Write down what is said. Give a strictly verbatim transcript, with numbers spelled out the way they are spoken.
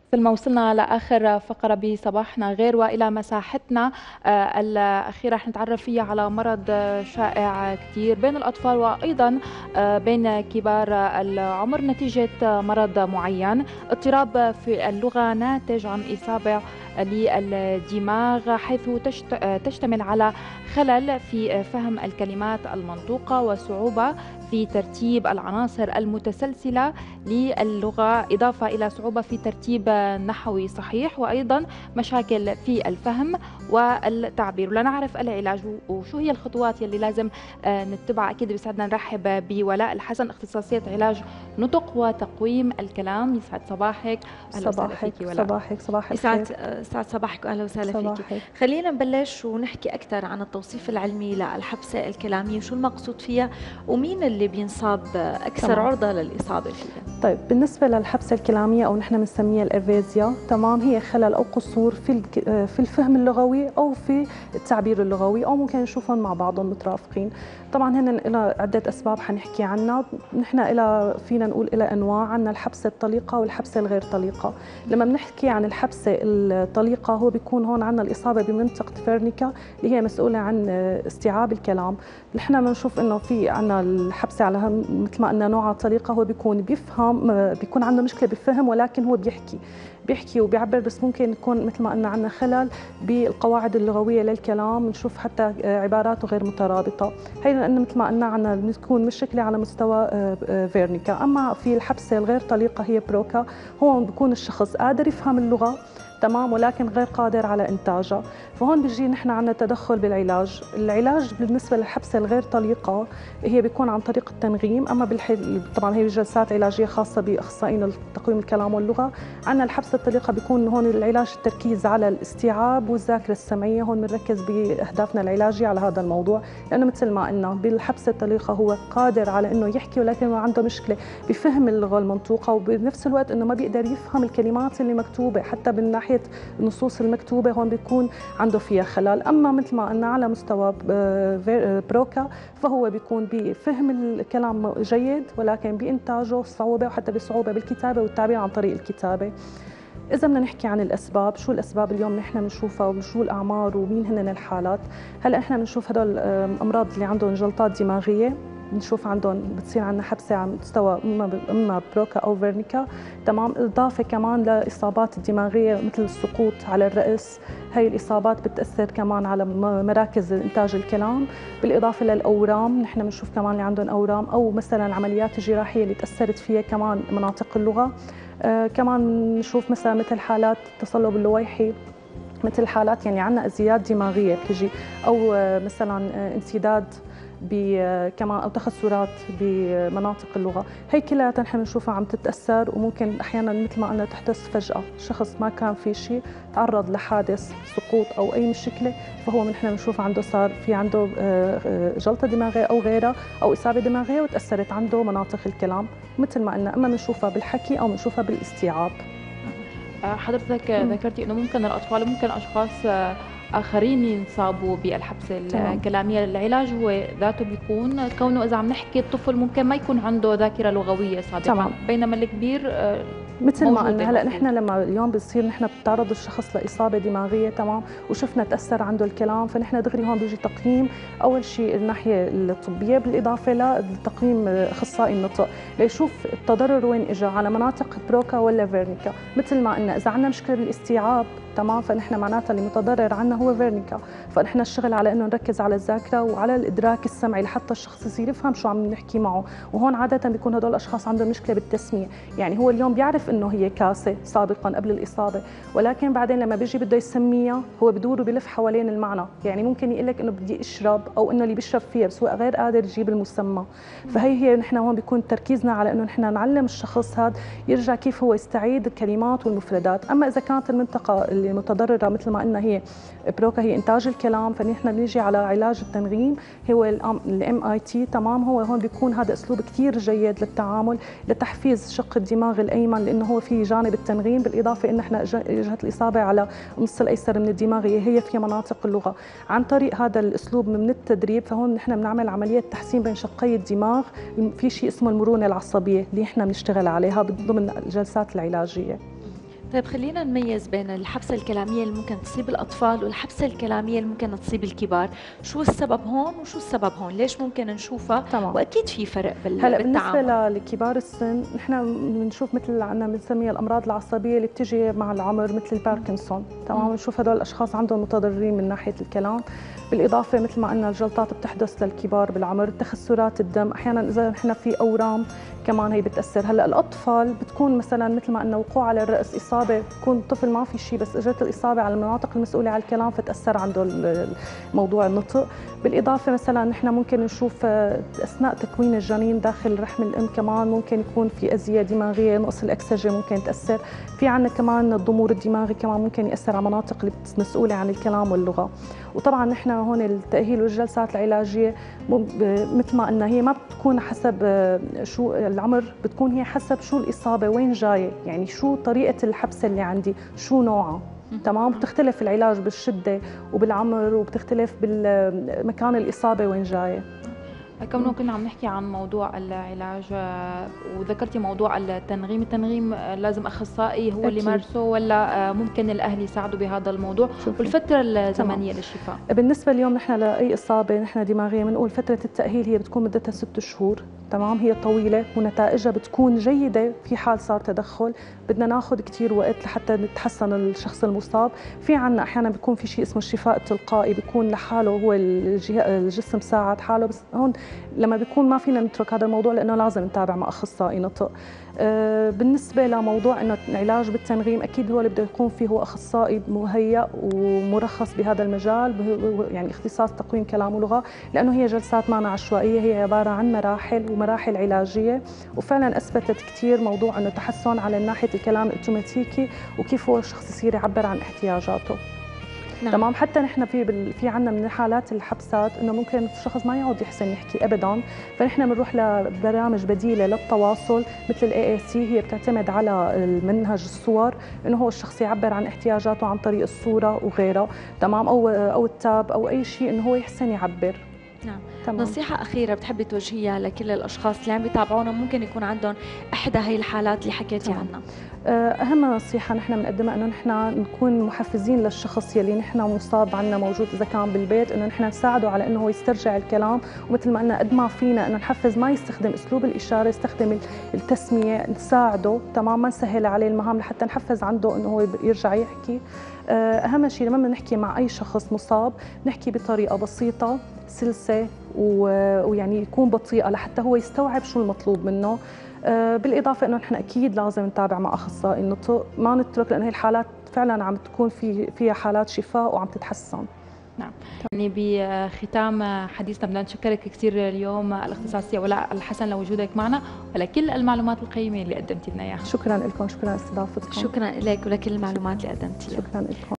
سلمى، وصلنا لآخر فقرة بصباحنا غير، وإلى مساحتنا آه، الأخيرة رح نتعرف فيها على مرض آه، شائع كثير بين الأطفال وأيضا آه، بين كبار العمر نتيجة آه، مرض معين. اضطراب في اللغة ناتج عن إصابة للدماغ، حيث تشت- آه، تشتمل على خلل في فهم الكلمات المنطوقة وصعوبة في ترتيب العناصر المتسلسلة للغة، إضافة إلى صعوبة في ترتيب نحوي صحيح، وأيضا مشاكل في الفهم والتعبير. ولنعرف العلاج وشو هي الخطوات يلي لازم آه، نتبعها، أكيد بيسعدنا نرحب بولاء الحسن، اختصاصية علاج نطق وتقويم الكلام. يسعد صباحك، أهلا وسهلا صباحك فيكي ولاء. صباحك صباح الخير. يسعد يسعد صباحك واهلا وسهلا فيكي. صباحك. خلينا نبلش ونحكي اكثر عن التوصيف العلمي للحبسه الكلاميه، وشو المقصود فيها ومين اللي بينصاب اكثر تمام. عرضه للاصابه فيها. طيب بالنسبة للحبسة الكلامية أو نحن بنسميها الإرفيزيا، تمام، هي خلل أو قصور في الك- في الفهم اللغوي أو في التعبير اللغوي، أو ممكن نشوفهم مع بعضهم مترافقين. طبعا هن لها عدة أسباب حنحكي عنها. نحن إلى فينا نقول إلى أنواع، عندنا الحبسة الطليقة والحبسة الغير طليقة. لما بنحكي عن الحبسة الطليقة هو بيكون هون عندنا الإصابة بمنطقة فيرنيكا اللي هي مسؤولة عن استيعاب الكلام. نحن بنشوف إنه في عندنا الحبسة على هم مثل ما قلنا نوعها طليقة، هو بيكون بيفهم، بيكون عنده مشكلة بالفهم ولكن هو بيحكي بيحكي وبيعبر، بس ممكن يكون مثل ما قلنا عندنا خلل بالقواعد اللغوية للكلام، بنشوف حتى عباراته غير مترابطة. هي لأن مثل ما قلنا عندنا بتكون مشكلة على مستوى فيرنيكا. أما في الحبسة الغير طليقة هي بروكا، هون بيكون الشخص قادر يفهم اللغة تمام ولكن غير قادر على إنتاجها. فهون بيجي نحن عندنا تدخل بالعلاج. العلاج بالنسبة للحبسة الغير طليقة هي بيكون عن طريق التنغيم، أما بالحل طبعا هي جلسات علاجية خاصة بأخصائيين تقويم الكلام واللغة. عندنا الحبسة الطليقة بيكون هون العلاج التركيز على الاستيعاب والذاكرة السمعية، هون بنركز بأهدافنا العلاجية على هذا الموضوع، لأنه مثل ما قلنا بالحبسة الطليقة هو قادر على إنه يحكي ولكن عنده مشكلة بفهم اللغة المنطوقة، وبنفس الوقت إنه ما بيقدر يفهم الكلمات اللي مكتوبة حتى من ناحية النصوص المكتوبة، هون بيكون عنده فيها خلل. أما مثل ما قلنا على مستوى بروكا فهو بيكون بفهم الكلام جيد ولكن بإنتاجه صعوبة، وحتى بصعوبة بالكتابة والتعبير عن طريق الكتابة. إذا بدنا نحكي عن الأسباب، شو الأسباب اليوم نحن بنشوفها وشو الأعمار ومين هن الحالات؟ هلا نحن بنشوف هدول الأمراض اللي عندهم جلطات دماغية، بنشوف عندهم بتصير عندنا حبسه على مستوى اما بروكا او فيرنيكا، تمام. اضافه كمان لاصابات الدماغيه مثل السقوط على الراس، هي الاصابات بتاثر كمان على مراكز انتاج الكلام. بالاضافه للاورام، نحن بنشوف كمان اللي عندهم اورام او مثلا العمليات الجراحيه اللي تاثرت فيها كمان مناطق اللغه. آه كمان بنشوف مثلا مثل حالات التصلب اللويحي، مثل حالات يعني عندنا ازياد دماغيه بتجي، او آه مثلا آه انسداد كمان او تخثرات بمناطق اللغه. هي كلها نحن بنشوفها عم تتاثر، وممكن احيانا مثل ما قلنا تحدث فجاه، شخص ما كان في شيء تعرض لحادث سقوط او اي مشكله، فهو نحن بنشوف عنده صار في عنده جلطه دماغيه او غيرها او اصابه دماغيه وتاثرت عنده مناطق الكلام، مثل ما قلنا اما بنشوفها بالحكي او بنشوفها بالاستيعاب. حضرتك ذكرتي انه ممكن الاطفال وممكن اشخاص آخرين ينصابوا بالحبسة الكلامية. العلاج هو ذاته بيكون كونه إذا عم نحكي الطفل ممكن ما يكون عنده ذاكرة لغوية سابقا، تمام. بينما الكبير مثل ما قلنا هلا نحن لما اليوم بصير نحن بتعرض الشخص لاصابه دماغيه، تمام، وشفنا تاثر عنده الكلام، فنحن دغري هون بيجي تقييم اول شيء الناحيه الطبيه بالاضافه لتقييم اخصائي النطق ليشوف التضرر وين اجى، على مناطق بروكا ولا فيرنيكا. مثل ما قلنا اذا عندنا مشكله بالاستيعاب، تمام، فنحن معناتها اللي متضرر عنا هو فيرنيكا، فنحن الشغل على انه نركز على الذاكره وعلى الادراك السمعي لحتى الشخص يصير يفهم شو عم نحكي معه. وهون عاده بيكون هدول الاشخاص عندهم مشكله بالتسميه، يعني هو اليوم بيعرف انه هي كاسه سابقا قبل الاصابه، ولكن بعدين لما بيجي بده يسميها هو بدور وبيلف حوالين المعنى، يعني ممكن يقول لك انه بدي اشرب او انه اللي بيشرب فيها بس هو غير قادر يجيب المسمى. فهي هي نحن هون بيكون تركيزنا على انه نحن نعلم الشخص هذا يرجع كيف هو يستعيد الكلمات والمفردات. اما اذا كانت المنطقه اللي متضرره مثل ما قلنا هي بروكا هي انتاج الكلام، فنحن بنيجي على علاج التنغيم هو الام اي تي، تمام. هو هون بيكون هذا اسلوب كثير جيد للتعامل لتحفيز شق الدماغ الايمن، لانه هو في جانب التنغيم بالاضافه ان احنا جهه الاصابه على النص الايسر من الدماغ هي في مناطق اللغه. عن طريق هذا الاسلوب من التدريب فهون نحن بنعمل عمليه تحسين بين شقي الدماغ، في شيء اسمه المرونه العصبيه اللي احنا بنشتغل عليها ضمن الجلسات العلاجيه. طيب خلينا نميز بين الحبسة الكلامية اللي ممكن تصيب الأطفال والحبسة الكلامية اللي ممكن تصيب الكبار، شو السبب هون وشو السبب هون؟ ليش ممكن نشوفها؟ تمام. وأكيد في فرق بال... هلا بالتعامل. بالنسبه لكبار السن نحن بنشوف مثل عندنا بنسميها الامراض العصبيه اللي بتجي مع العمر مثل الباركنسون، تمام. بنشوف هدول الاشخاص عندهم متضررين من ناحيه الكلام، بالاضافه مثل ما قلنا الجلطات بتحدث للكبار بالعمر، تخثرات الدم، احيانا اذا نحن في اورام كمان هي بتاثر. هلا الاطفال بتكون مثلا مثل ما قلنا وقوع على الراس، اصابه بكون الطفل ما في شيء بس اجت الاصابه على المناطق المسؤوله على الكلام فتاثر عنده موضوع النطق. بالاضافه مثلا نحن ممكن نشوف اثناء تكوين الجنين داخل رحم الام كمان ممكن يكون في اذيه دماغيه، نقص الاكسجه ممكن تاثر. في عندنا كمان الضمور الدماغي كمان ممكن ياثر على مناطق اللي مسؤوله عن الكلام واللغه. وطبعا نحن هون التاهيل والجلسات العلاجيه مثل ما قلنا هي ما بتكون حسب شو العمر، بتكون هي حسب شو الاصابه وين جايه، يعني شو طريقه الحبسه اللي عندي، شو نوعها، تمام. بتختلف العلاج بالشده وبالعمر وبتختلف بالمكان الاصابه وين جايه. كونه كنا عم نحكي عن موضوع العلاج وذكرتي موضوع التنغيم، التنغيم لازم اخصائي هو أكيد. اللي يمارسه ولا ممكن الاهل يساعدوا بهذا الموضوع؟ والفتره الزمنيه للشفاء؟ بالنسبه اليوم نحن لاي اصابه نحن دماغيه بنقول فتره التاهيل هي بتكون مدتها ست شهور، تمام. هي طويله ونتائجها بتكون جيده في حال صار تدخل، بدنا ناخذ كثير وقت لحتى نتحسن الشخص المصاب. في عنا احيانا بيكون في شيء اسمه الشفاء التلقائي، بيكون لحاله هو الجسم ساعد حاله، بس هون لما بيكون ما فينا نترك هذا الموضوع لانه لازم نتابع مع اخصائي نطق. آه بالنسبه لموضوع انه العلاج بالتنغيم اكيد هو اللي بده يكون فيه هو اخصائي مهيأ ومرخص بهذا المجال، يعني اختصاص تقويم كلام ولغه، لانه هي جلسات معنا عشوائيه، هي عباره عن مراحل ومراحل علاجيه، وفعلا اثبتت كثير موضوع انه تحسن على ناحيه الكلام الاوتوماتيكي وكيف هو الشخص يصير يعبر عن احتياجاته. نعم. تمام. حتى نحن في بال... في عندنا من حالات الحبسات انه ممكن الشخص ما يعود يحسن يحكي ابدا، فنحن بنروح لبرامج بديله للتواصل مثل الاي اي سي، هي بتعتمد على المنهج الصور انه هو الشخص يعبر عن احتياجاته عن طريق الصوره وغيرها، تمام، او او التاب او اي شيء انه هو يحسن يعبر. نعم. تمام. نصيحة أخيرة بتحبي توجهيها لكل الأشخاص اللي عم بيتابعونا ممكن يكون عندهم إحدى هاي الحالات اللي حكيتي عنها؟ أهم نصيحة نحن بنقدمها إنه نحن نكون محفزين للشخص يلي نحن مصاب عنا موجود إذا كان بالبيت، إنه نحن نساعده على إنه هو يسترجع الكلام، ومثل ما قلنا قد ما فينا إنه نحفز ما يستخدم أسلوب الإشارة، يستخدم التسمية، نساعده، تمام، ما نسهل عليه المهام لحتى نحفز عنده إنه هو يرجع يحكي. أهم شيء لما بنحكي مع أي شخص مصاب نحكي بطريقة بسيطة سلسة ويعني يكون بطيئة لحتى هو يستوعب شو المطلوب منه. بالإضافة إنه نحن أكيد لازم نتابع مع أخصائي النطق، ما نترك، لأن هي الحالات فعلا عم تكون في فيها حالات شفاء وعم تتحسن. نعم. يعني بختام حديثنا بدنا نشكرك كثير اليوم الاختصاصية ولاء الحسن لوجودك معنا ولكل المعلومات القيمة اللي قدمتي لنا اياها. شكرا لكم، شكرا لاستضافتكم. شكرا لك ولكل المعلومات اللي قدمتيها. شكرا لكم.